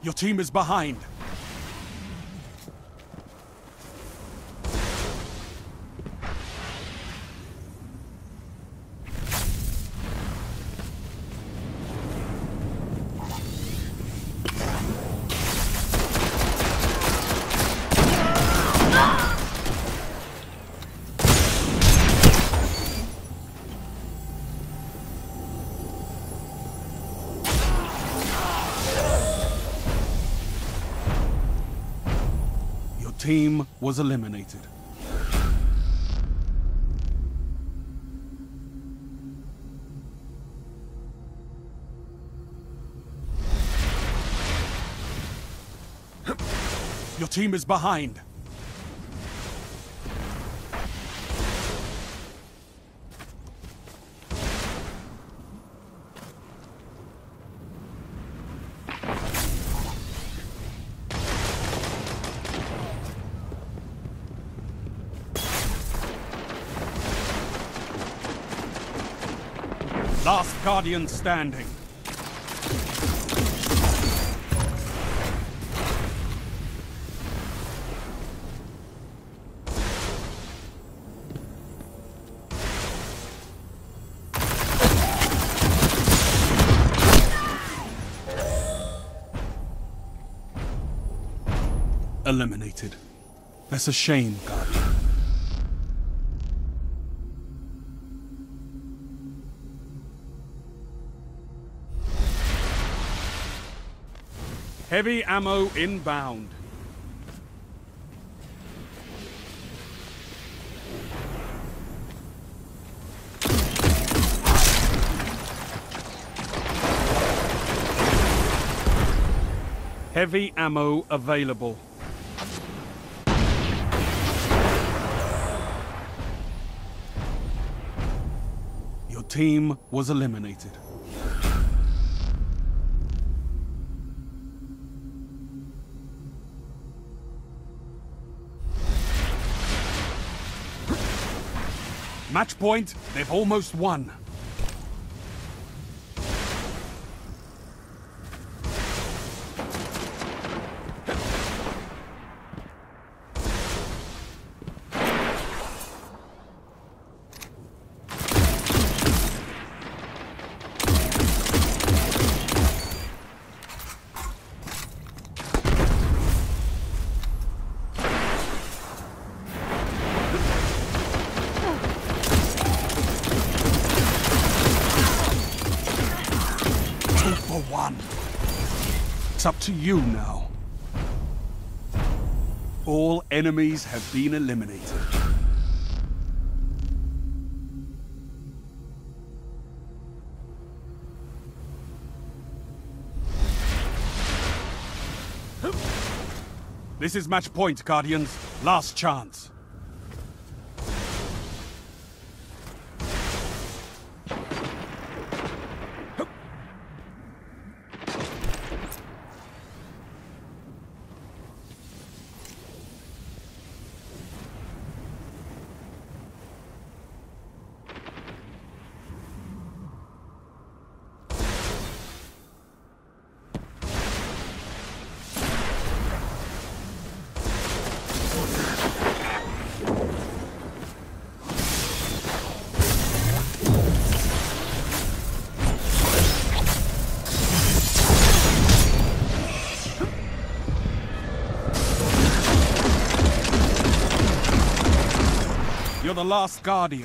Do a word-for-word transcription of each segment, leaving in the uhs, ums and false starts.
Your team is behind. Team was eliminated. Your team is behind. Last Guardian standing. Eliminated. That's a shame, Guardian. Heavy ammo inbound. Heavy ammo available. Your team was eliminated. Match point, they've almost won. One. It's up to you now. All enemies have been eliminated. This is match point, Guardians. Last chance. You're the last Guardian.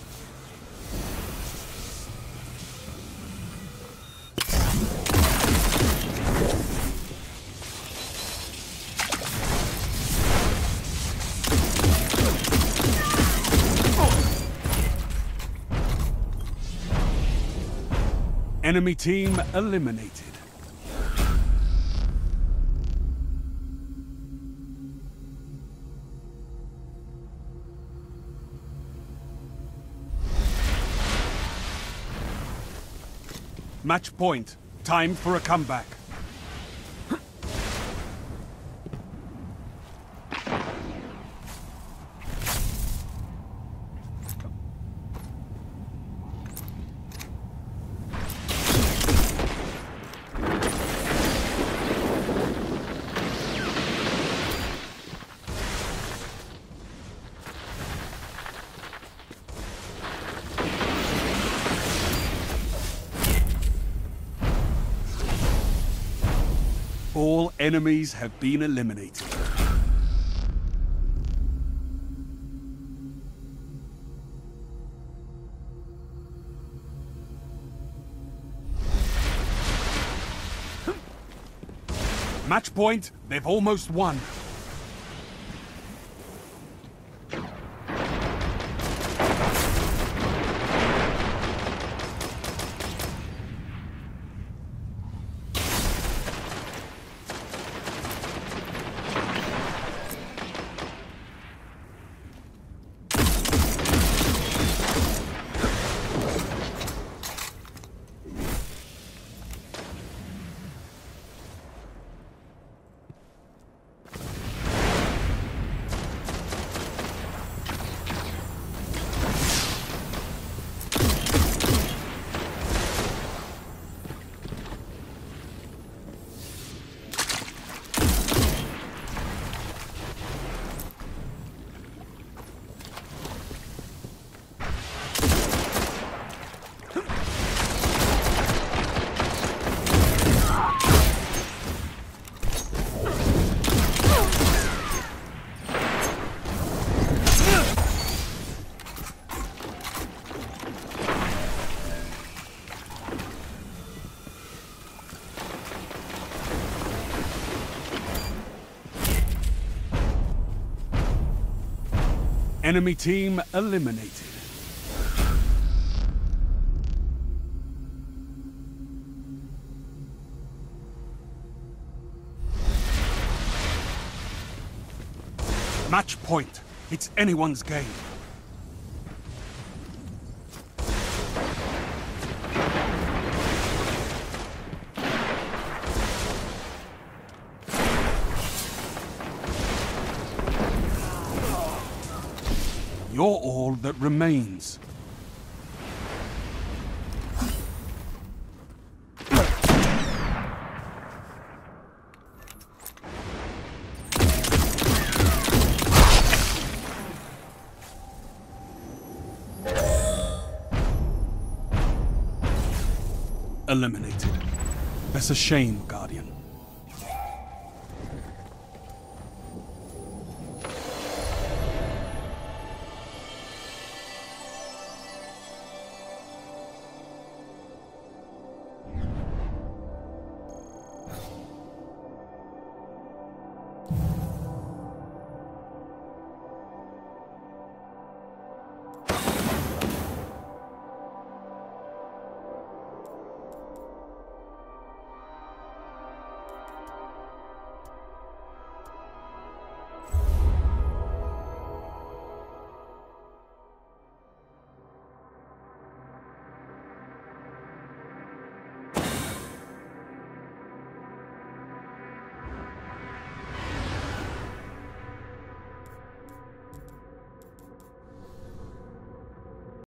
Enemy team eliminated. Match point. Time for a comeback. All enemies have been eliminated. Match point, they've almost won. Enemy team eliminated. Match point. It's anyone's game. You're all that remains. Eliminated. That's a shame, guys.